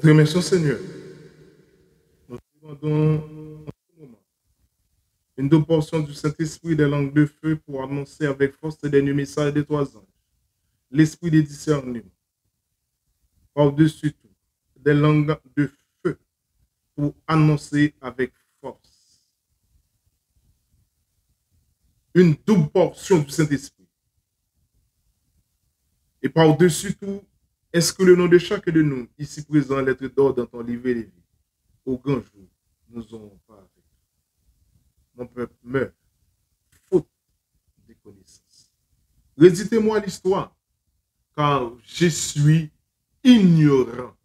Nous te remercions, Seigneur. Nous te demandons en ce moment une double portion du Saint-Esprit des langues de feu pour annoncer avec force les derniers messages des trois anges. L'esprit des discernements. Par-dessus tout, des langues de feu pour annoncer avec force. Une double portion du Saint-Esprit. Et par-dessus tout, est-ce que le nom de chacun de nous, ici présent, lettre d'or dans ton livre et les vies, au grand jour, nous n'aurons pas avec. Mon peuple meurt, faute de connaissances. Réditez-moi l'histoire, car je suis ignorant.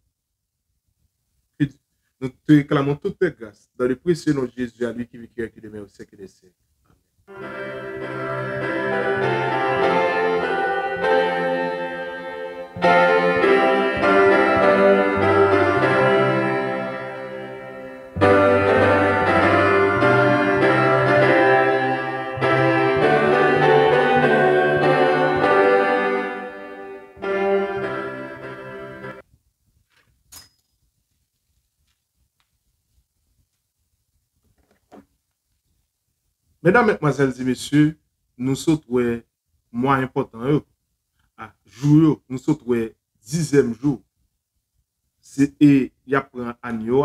Nous te clamons toutes tes grâces dans le précieux nom de Jésus, à lui qui vit qui demeure au siècle des siècles. Mesdames, Mesdemoiselles et Messieurs, nous sommes moins importants. Jour, nous sommes 10e jour. Et il y a pris un agneau.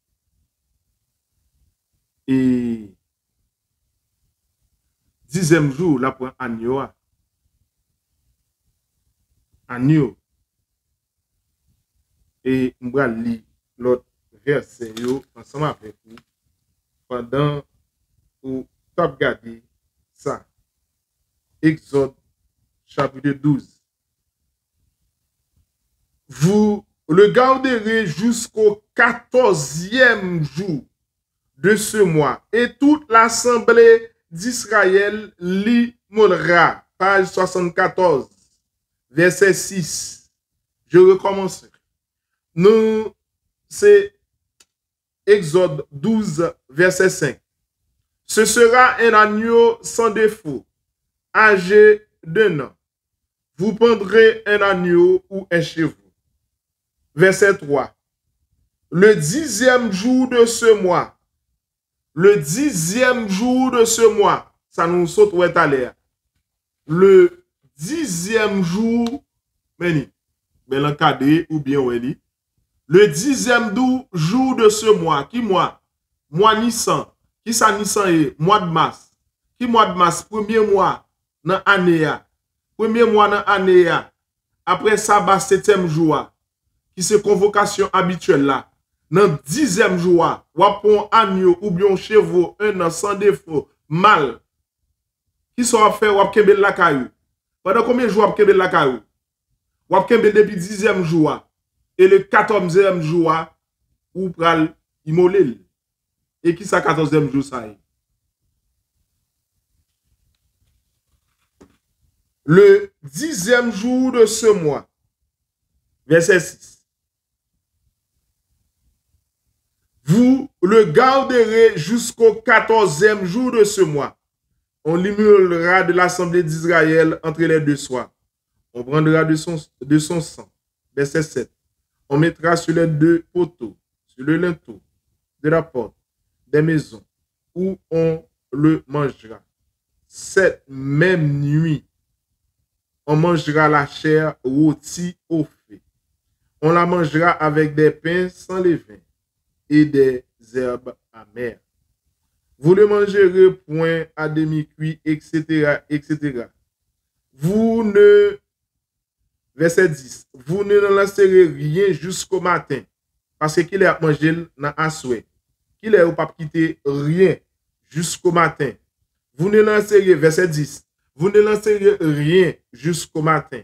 Et 10e jour, il y a pris un agneau. Agneau. Et on va lire l'autre verset ensemble avec vous pendant où tu as regardé ça. Exode chapitre 12. Vous le garderez jusqu'au 14e jour de ce mois et toute l'assemblée d'Israël l'immolera. Page 74, verset 6. Je recommence. Nous, c'est Exode 12, verset 5. Ce sera un agneau sans défaut, âgé d'un an. Vous prendrez un agneau ou un chevreau. Verset 3. Le 10e jour de ce mois, le 10e jour de ce mois, ça nous saute où est à l'air. Le 10e jour, ben l'encadré ou bien oui. Le 10e jour de ce mois, qui mois? Mois Nissan. Qui ça Nissan est? Mois de mars. Qui mois de mars? Premier mois dans l'année. Premier mois dans l'année. Après ça, 7e jour. Qui c'est convocation habituelle là. Dans 10e jour, ou pour un agneau ou bien un chevreau, un an sans défaut, mal. Qui sont à faire ou à kembel la caillou? Pendant combien de jours à kembel la caillou? Ou à kembel depuis 10e jour. Et le 14e jour, ou pral immoler. Et qui ça 14e jour ça est? Le 10e jour de ce mois, verset 6. Vous le garderez jusqu'au 14e jour de ce mois. On l'immolera de l'assemblée d'Israël entre les deux soirs. On prendra de son sang. Verset 7. On mettra sur les deux poteaux, sur le linteau de la porte des maisons où on le mangera. Cette même nuit, on mangera la chair rôtie au feu. On la mangera avec des pains sans levain et des herbes amères. Vous ne mangerez point à demi-cuit, etc., etc. Vous ne, verset 10, vous ne lancerez rien jusqu'au matin, parce qu'il est à manger dans un souhait. Qu'il est au pas quitter rien jusqu'au matin. Vous ne lancerez, verset 10, vous ne lancerez rien jusqu'au matin.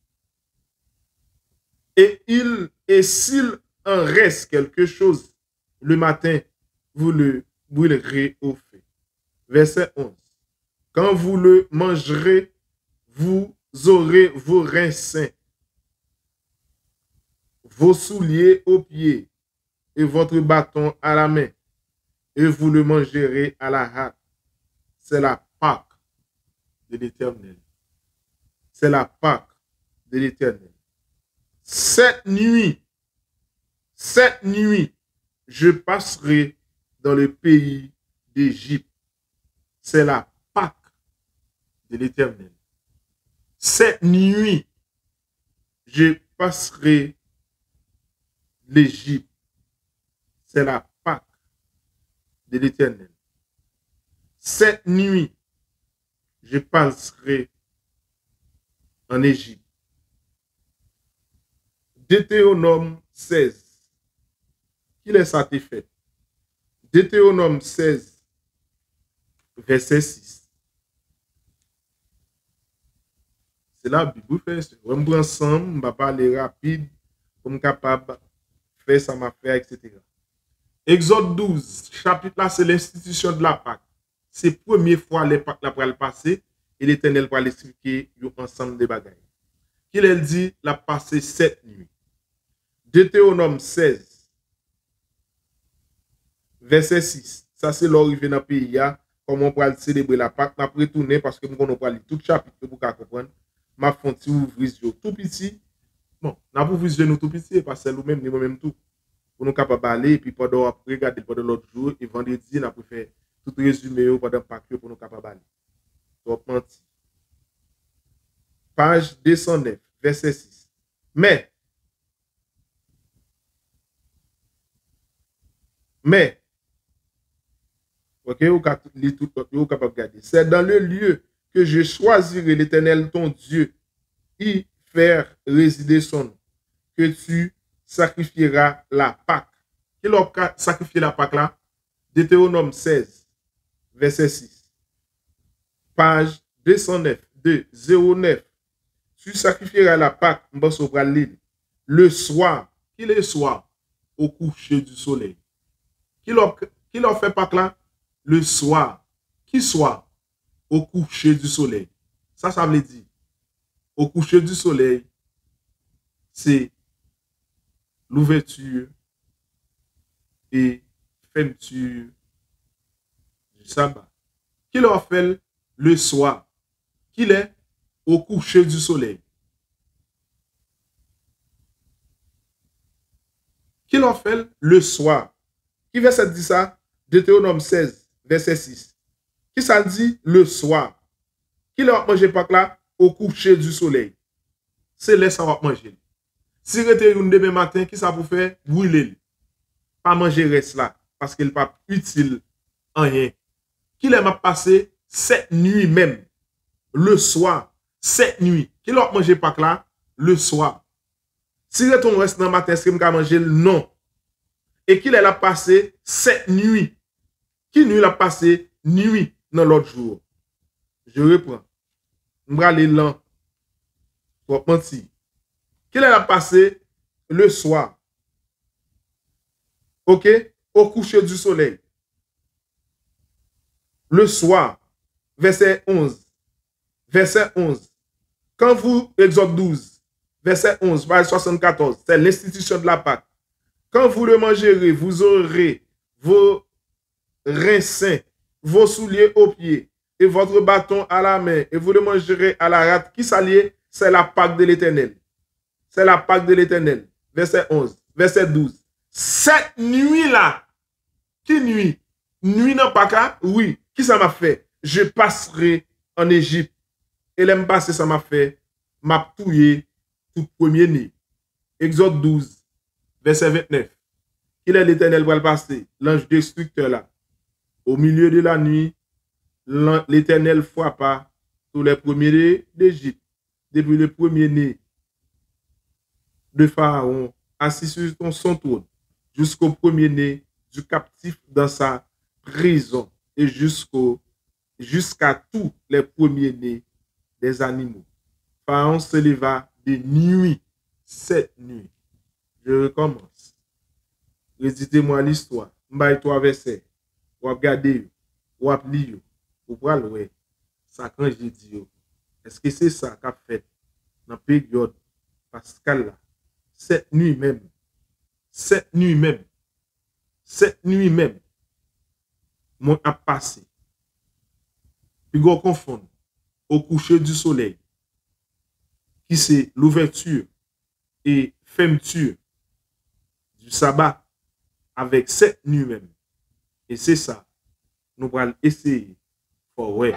Et s'il en reste quelque chose le matin, vous le brûlerez au feu. Verset 11. Quand vous le mangerez, vous aurez vos reins sains, vos souliers aux pieds et votre bâton à la main, et vous le mangerez à la hâte. C'est la Pâque de l'Éternel. C'est la Pâque de l'Éternel. Cette nuit, Cette nuit, je passerai dans le pays d'Égypte. C'est la Pâque de l'Éternel. Cette nuit, je passerai l'Égypte. C'est la Pâque de l'Éternel. Cette nuit, je passerai en Égypte. Deutéronome 16. Qui est ça qui fait? Deutéronome 16, verset 6. C'est la Bible fait. On va ensemble, on va parler rapide, comme capable de faire ça, m'a fait, etc. Exode 12, chapitre là, c'est l'institution de la Pâque. C'est la première fois les Pâques pour le passer et l'Éternel va l'expliquer ensemble des bagailles. Qu'il dit, la passé 7 nuits. Deutéronome 16, verset 6. Ça, c'est l'arrivée dans le pays. Comment on peut célébrer la Pâque. Je vais retourner parce que nous allons lire tout le chapitre pour comprendre. Je vais ouvrir tout petit. Bon, nous avons ouvrir nous tout petit parce que nous-mêmes, nous-mêmes tout. Pour nous capables d'aller et puis pendant regarder pendant l'autre jour et vendredi, nous avons fait tout résumé pendant Pâques pour nous capables d'aller. Donc, menti. Page 209, verset 6. Mais, ok, vous capable de garder. C'est dans le lieu que je choisirai l'Éternel ton Dieu, y faire résider son nom, que tu sacrifieras la Pâque. Qui l'a sacrifié la Pâque là? Deutéronome 16, verset 6. Page 209, 209. Tu sacrifieras la Pâque, le soir. Qui est le soir? Au coucher du soleil. Qui l'a fait Pâque là? Le soir. Qui soir? Au coucher du soleil. Ça veut dire, au coucher du soleil, c'est l'ouverture et fermeture du sabbat. Qui l'a fait le soir? Qui est au coucher du soleil? Qui l'a fait le soir? Qui verset dit ça? Deutéronome 16, verset 6. Qui ça dit le soir? Qui l'a mangé Pâques là? Au coucher du soleil. C'est là ça va manger. Si vous êtes demain matin, qui ça vous fait? Brûler. Pas manger reste là. Parce qu'il n'est pas utile en rien. Qui l'a passé cette nuit même? Le soir. Cette nuit. Qui l'a mangé Pâques là? Le soir. Si vous êtes reste dans le matin, est-ce que vous avez mangé? Non. Et qui l'a passé cette nuit? Qui nuit l'a passé? Nuit dans l'autre jour. Je reprends. Je vais aller là. Pour mentir. Qui l'a passé le soir? Ok? Au coucher du soleil. Le soir. Verset 11. Verset 11. Quand vous, Exode 12, verset 11, page 74, c'est l'institution de la Pâque. Quand vous le mangerez, vous aurez vos reins sains, vos souliers aux pieds et votre bâton à la main, et vous le mangerez à la rate. Qui s'allie? C'est la Pâque de l'Éternel. C'est la Pâque de l'Éternel. Verset 11. Verset 12. Cette nuit-là, qui nuit? Nuit dans Pâque? Oui. Qui ça m'a fait? Je passerai en Égypte. Et l'aime passer, ça m'a fait, m'a touillé tout premier-né. Exode 12, verset 29. Il est l'Éternel pour le passer, l'ange destructeur là. Au milieu de la nuit, l'Éternel frappa tous les premiers-nés d'Égypte, depuis le premier-né de Pharaon, assis sur son trône, jusqu'au premier-né du captif dans sa prison, et jusqu'à tous les premiers-nés des animaux. Pharaon se leva de nuit, cette nuit. Je recommence. Récitez-moi l'histoire. M'baye 3 versets. Ou regardez, ou lire, ou voir ça quand j'ai dit. Est-ce que c'est ça qu'a fait dans la période pascale là? Cette nuit même. Cette nuit même. Cette nuit même. Mon a passé. Puis go confondre au coucher du soleil, qui c'est l'ouverture et fermeture du sabbat avec 7 nuits même. Et c'est ça, nous allons essayer. Oh ouais.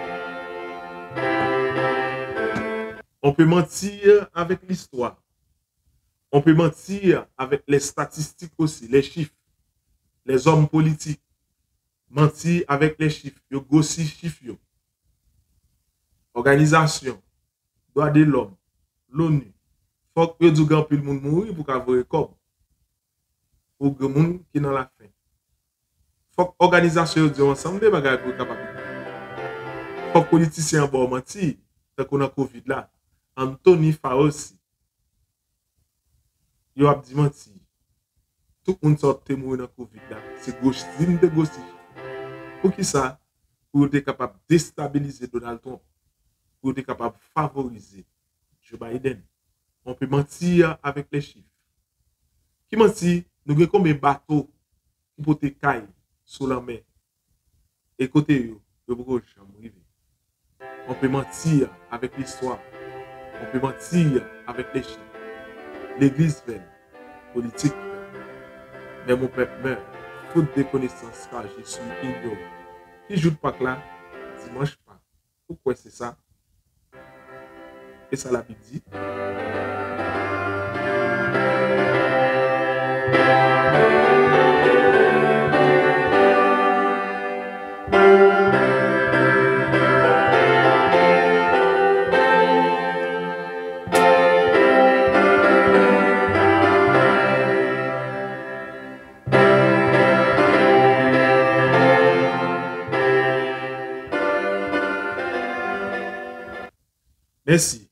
On peut mentir avec l'histoire. On peut mentir avec les statistiques aussi, les chiffres, les hommes politiques. Mentir avec les chiffres, yo gossi chiffres. Organisation, droit de l'homme, l'ONU. Faut que du grand pile monde mourir pour qu'avoir comme. Pour que monde qui dans la fin. Faut que organisation di ensemble des bagages pour capable. Faut que politiciens bon mentir, tant qu'on a Covid là. Anthony Fauci. Yo a dit mentir. Tout le monde sort mourir dans Covid là. C'est gauche, de gauche. Pour qui ça? Pour être capable de déstabiliser Donald Trump. Pour être capable de favoriser Joe Biden. On peut mentir avec les chiffres. Qui mentit? Nous avons combien de bateaux qui peuvent te cailler sous la mer. Et côté yo, on peut mentir avec l'histoire. On peut mentir avec les chiffres. L'église fait, politique fait. Mais mon peuple meurt. Faute de connaissances car je suis ignorant. Qui joue de Pâques là? Dimanche pas. Pourquoi c'est ça? Et ça la Bible dit. Merci.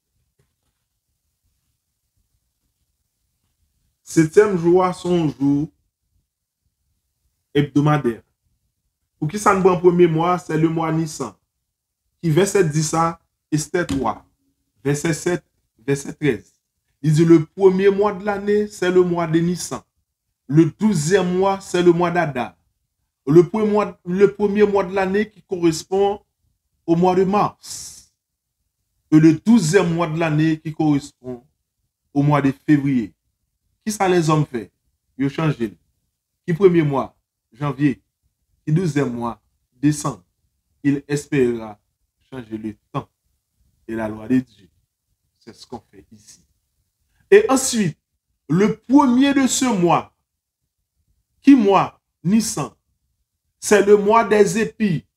7e jour, son jour hebdomadaire. Pour qui ça ne prend premier mois, c'est le mois Nissan. Qui verset dit ça, Esther 3, verset 7, verset 13. Il dit le premier mois de l'année, c'est le mois de Nissan. Le 12e mois, c'est le mois d'Adar. Le premier mois de l'année qui correspond au mois de mars. Et le 12e mois de l'année qui correspond au mois de février. Qui ça les hommes fait? Ils ont changé. Qui premier mois? Janvier. Qui 12e mois? Décembre. Il espérera changer le temps et la loi de Dieu. C'est ce qu'on fait ici. Et ensuite, le premier de ce mois, qui mois? Nissan. C'est le mois des épis.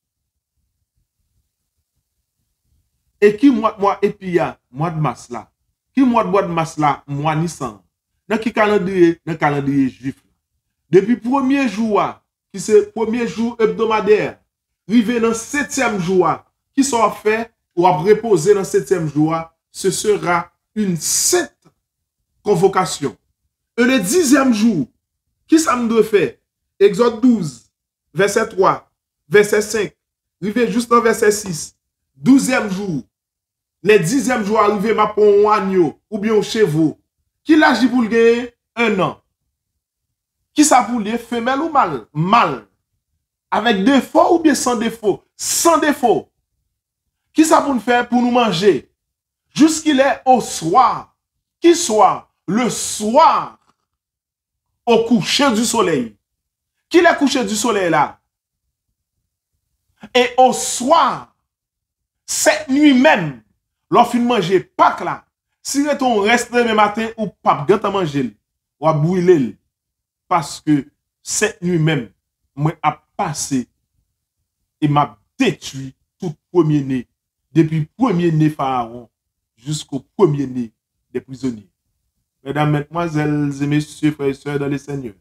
Et qui mois épia? Mois de mars là. Qui mois de mars là? Mois Nissan. Dans qui calendrier? Dans le calendrier juif. Depuis premier jour, qui c'est premier jour hebdomadaire, arrivé dans 7e jour, qui sera fait ou à reposer dans 7e jour, ce sera une 7 convocation. Et le 10e jour, qui ça me doit faire? Exode 12, verset 3, verset 5, arrivé juste dans verset 6. 12e jour, les 10e jour arrivé ma pour un agneau ou bien un chevaux. Qui l'agit pour le gagner? 1 an. Qui ça pour le femelle ou mâle? Mâle. Avec défaut ou bien sans défaut? Sans défaut. Qui ça pour nous faire pour nous manger? Jusqu'il est au soir. Qui soir? Le soir. Au coucher du soleil. Qui est couché du soleil là? Et au soir, cette nuit même, lorsqu'on mange Pâques là, si on reste le matin ou pas gâte manger, ou à brûler, parce que cette nuit même, moi a passé et m'a détruit tout premier-né, depuis premier-né Pharaon jusqu'au premier-né des prisonniers. Mesdames, mesdemoiselles et messieurs, frères et sœurs dans le Seigneur,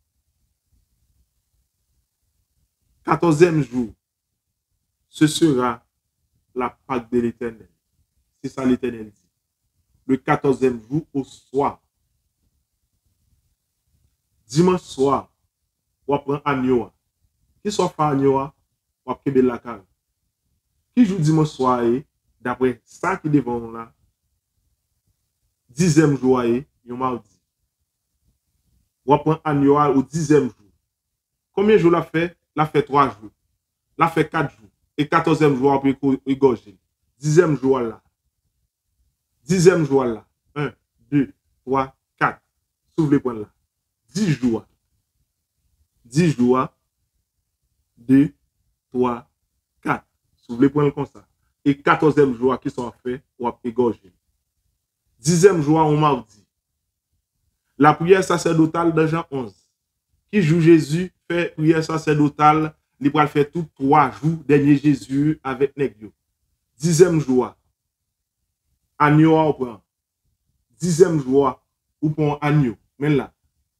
14e jour, ce sera la Pâque de l'Éternel. C'est ça l'Éternel dit. Le 14e jour au soir. Dimanche soir, on prend agneau. Qui soit fait agneau, on va kebe la cave. Qui joue dimanche soir, d'après ça qui devant là, 10e jour, on mardi. On prend agneau au 10e jour. Combien de jours la fait? La fait 3 jours. La fait 4 jours. Et 14e jour, on peut égorger. 10e jour là. 10e jour là. 1, 2, 3, 4. Souffle le point là. 10 jours. 10 jours, 2, 3, 4. Si vous voulez prendre comme ça. Et 14e jour qui sont faits, ou égorger. 10e jour, on mardi. La prière sacerdotale de Jean 11. Qui joue Jésus, fait prière sacerdotale, il va faire tout 3 jours, dernier Jésus avec Négio. 10e jour, agneau, on prend. 10e jour, on prend agneau. Mais là.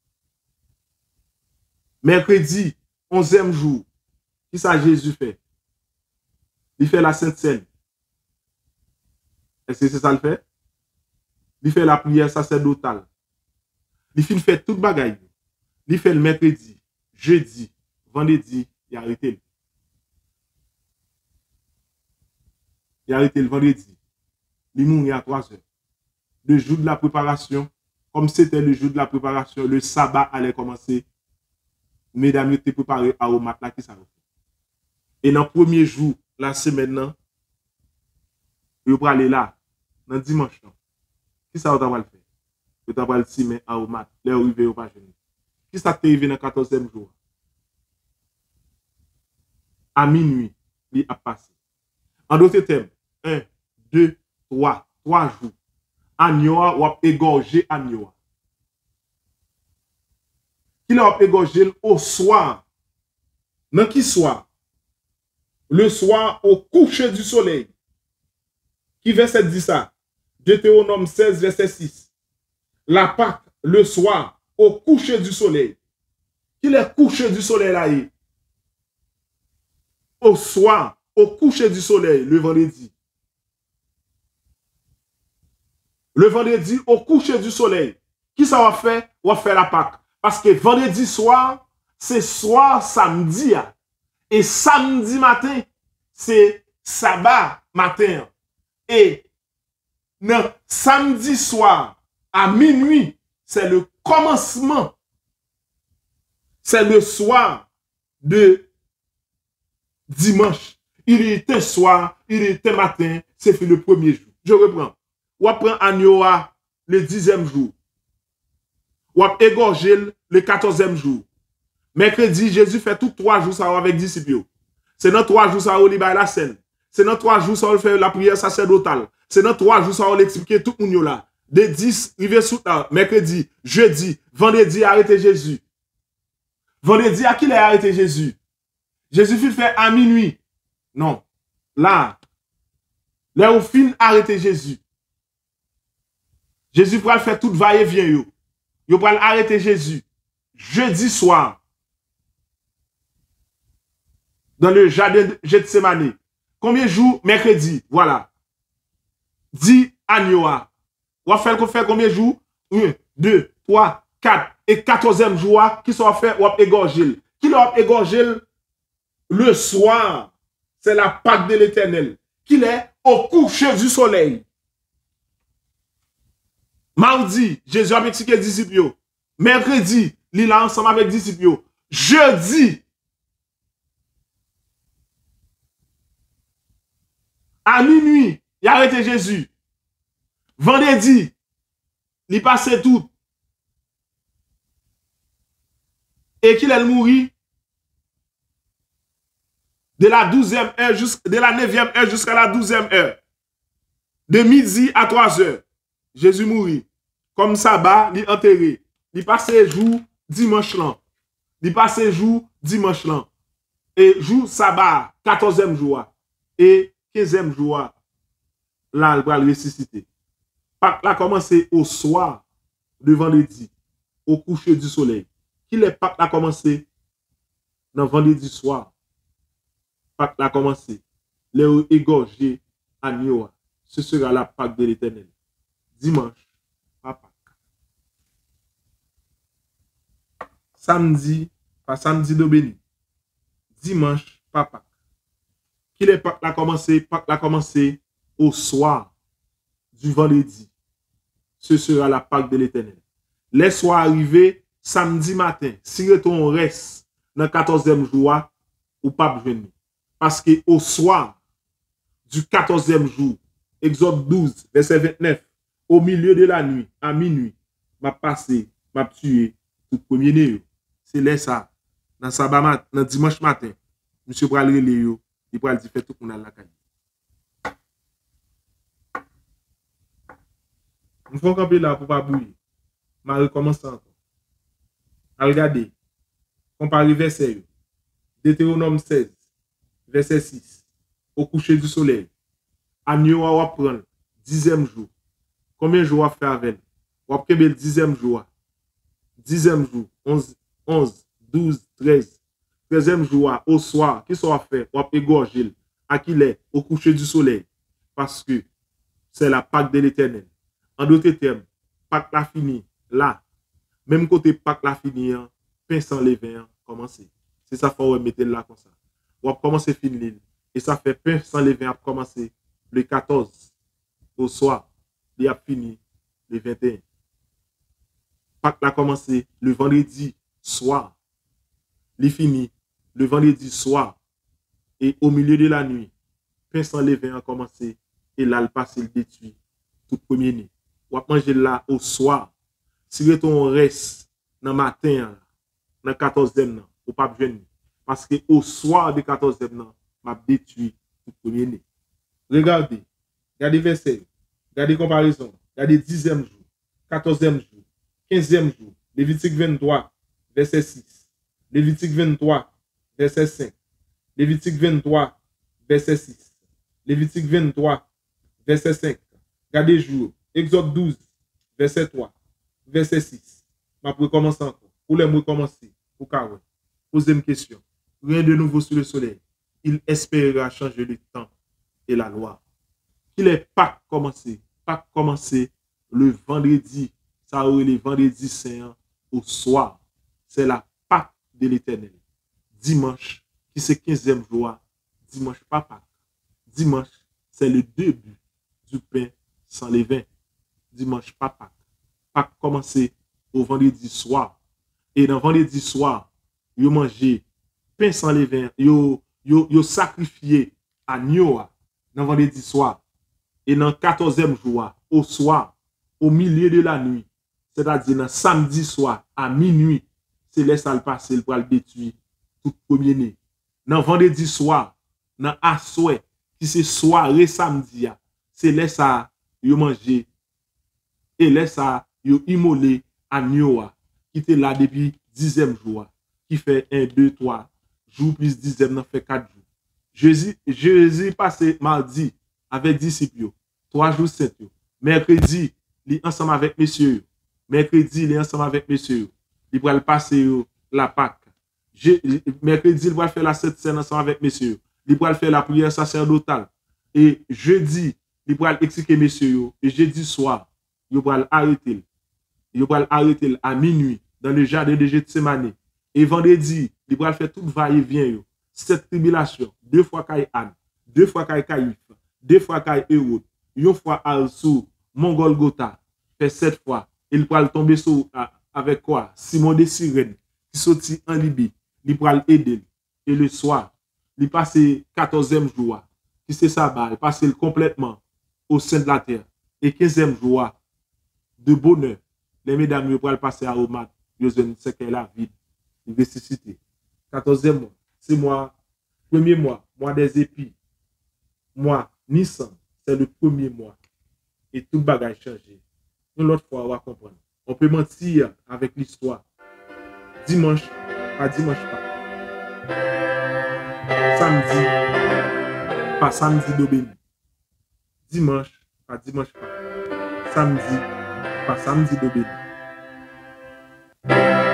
Mercredi, 11e jour, qui ça Jésus fait? Il fait la Sainte Seine. Est-ce que c'est ça le fait? Il fait la prière sacerdotale. Il fait toute bagaille. Il fait le mercredi, jeudi, vendredi, il a arrêté. Il a arrêté le vendredi. Il mourit à 3 heures. Le jour de la préparation, comme c'était le jour de la préparation, le sabbat allait commencer. Mesdames, étaient préparées à au matin qui s'arrête. Et dans le premier jour, la semaine, vous pouvez aller là, dans le dimanche. Qui ça va le faire? Vous pouvez le simer à au matin, les arrivés au pas jeune. Qui ça t'est arrivé dans le 14e jour? À minuit, il a passé. En d'autres termes, 1, 2, 3 jours. Agneau ou égorgé agneau. Il a égorgé au soir. Dans qui soir? Le soir au coucher du soleil. Qui verset dit ça? Deutéronome 16, verset 6. La Pâque, le soir, au coucher du soleil. Qui est coucher du soleil là? Au soir, au coucher du soleil, le vendredi. Le vendredi, au coucher du soleil. Qui ça va faire? On va faire la Pâque. Parce que vendredi soir, c'est soir samedi. Et samedi matin, c'est sabbat matin. Et samedi soir, à minuit, c'est le commencement. C'est le soir de dimanche. Il était soir, il était matin, c'est le premier jour. Je reprends. On prend agneau le 10e jour. On égorgé le 14e jour. Mercredi, Jésus fait tout 3 jours ça avec disciples. C'est dans 3 jours ça, on libère la scène. C'est dans 3 jours ça, on fait la prière sacerdotale. C'est dans 3 jours ça, on l'explique tout le monde là. De 10, rive sous mercredi, jeudi, vendredi, arrêtez Jésus. Vendredi, à qui il a arrêté Jésus? Jésus fait à minuit. Non. Là, là où fin arrêter Jésus. Jésus pourra faire tout va-et-vient. Il pourra arrêter Jésus. Jeudi soir. Dans le jardin de Gethsemane. Combien de jours? Mercredi. Voilà. 10 agneaux. On va faire combien de jours? 1, 2, 3, 4. Et 14e jour, qui sont fait? On va égorger. Qui l'a égorgé le soir? C'est la Pâque de l'Éternel. Qu'il est au coucher du soleil. Mardi, Jésus a expliqué les disciples. Mercredi, il est ensemble avec les disciples. Jeudi, à minuit, il a arrêté Jésus. Vendredi, il passait tout. Et qu'il est mort de la 12e heure de la 9e heure jusqu'à la 12e heure. De midi à 3 heures. Jésus mourit. Comme sabbat, il enterré. Il passait jour dimanche là. Il passait jour dimanche là. Et jour sabbat, 14e jour. Et 15e jour, là, il va ressusciter. Pâques là commencé au soir de vendredi, au coucher du soleil. Qui les Pâques là commencé dans vendredi soir. Pâques là commencé. Les égorgés agneaux. Ce sera la Pâque de l'Éternel. Dimanche, pas Pâques. Samedi, pas samedi de béni. Dimanche, pas Pâques. Qui les Pâques là commencé? Pâques là commencé au soir du vendredi. Ce sera la Pâque de l'Éternel. Les soirs arrivés, samedi matin, si on reste dans le 14e jour, ou pas venir. Parce que au soir du 14e jour, Exode 12, verset 29, au milieu de la nuit, à minuit, m'a passé, m'a tué, tout premier-né. C'est là ça. dans dimanche matin, monsieur pral relé yo, il pral di fait tout qu'on a la caille. Nous faut camper là pour pas bouillir. Ma recommence encore. A regarder. Comparer verset yo. Deutéronome 16, verset 6. Au coucher du soleil. Agneau va prendre 10e jour. Combien de jours à faire avec? On va prendre le 10e jour. 10e jour, 11, 12, 13. 13e jour, au soir, qui soit fait? On va égorger à qu'il est au coucher du soleil. Parce que c'est la Pâque de l'Éternel. En d'autres termes, Pâque la fini là. Même côté Pâque la fini, pain sans levain, commencer. C'est ça, il faut mettre là comme ça. On va commencer finir. Et ça fait pain sans levain à commencer le 14 au soir. Il a fini le 21. Pâques a commencé le vendredi soir. Il finit le vendredi soir. Et au milieu de la nuit, pain sans levain a commencé. Et là, le passé, le détruit tout premier né. On va manger là au soir. Si on reste dans le matin, dans le 14e, ou pas jeune. Parce que au soir du 14e, m'a détruit tout premier né. Regardez verset, regardez comparaison, regardez 10e jour, 14e jour, 15e jour, Lévitique 23, verset 6, Lévitique 23, verset 5, Lévitique 23, verset 6, Lévitique 23, verset 5, regardez jour, Exode 12, verset 3, verset 6. Je vais commencer encore. Pour les mots commencer, pour Kawe. Posez une question. Rien de nouveau sous le soleil. Il espérera changer le temps et la loi. Qu'il est Pâques commencé. Pâques commencé le vendredi. Ça aurait le vendredi saint au soir. C'est la Pâque de l'Éternel. Dimanche, qui c'est 15e jour. Dimanche, pas Pâques. Dimanche, c'est le début du pain sans levain. Dimanche, pas Pâques. Pâques commencé au vendredi soir. Et dans vendredi soir, yo mangé pain sans levain, yo sacrifié agneau dans vendredi soir. Et dans 14e jour, au soir, au milieu de la nuit, c'est-à-dire dans samedi soir, à minuit, c'est là ça le passer pour le détruire tout premier né. Dans vendredi soir, dans asoué, qui c'est soirée samedi, c'est là ça yo mangé et là ça yo immolé agneau qui était là depuis 10e jour, qui fait 1, 2, 3 jours plus 10e, fait 4 jours. Jésus passé mardi avec disciples, 3 jours 7. Mercredi, il est ensemble avec messieurs. Mercredi, il est ensemble avec messieurs. Il va passer la Pâque. Mercredi, il va faire la 7 scène ensemble avec messieurs. Il va faire la prière sacerdotale. Et jeudi, il va expliquer messieurs. Et jeudi soir, il va arrêter. Il va arrêter à minuit dans le jardin de Gethsemane. Et vendredi, il va faire tout va-et-vient. Cette tribulation, 2 fois Kaï Anne, 2 fois Kaï Caïphe, 2 fois Kaï Hérode, 1 fois Al-Sou, Mongolgotha, fait 7 fois. Il va tomber sur avec quoi? Simon de Cyrène, qui sortit en Libye, il va aider. Et le soir, il passe 14e jour, qui c'est ça, il passe complètement au sein de la terre. Et 15e jour, de bonheur, les mesdames vont passer à Omad, ils ont ce qu'elle a vide, ils ressuscité. 14e mois, c'est moi, premier mois des épis, mois Nissan, c'est le premier mois. Et tout bagage changé. Une autre fois, on va comprendre. On peut mentir avec l'histoire. Dimanche, pas dimanche pas. Samedi, pas samedi d'Obéni. Dimanche, pas dimanche pas. Samedi, pas samedi d'Obéni.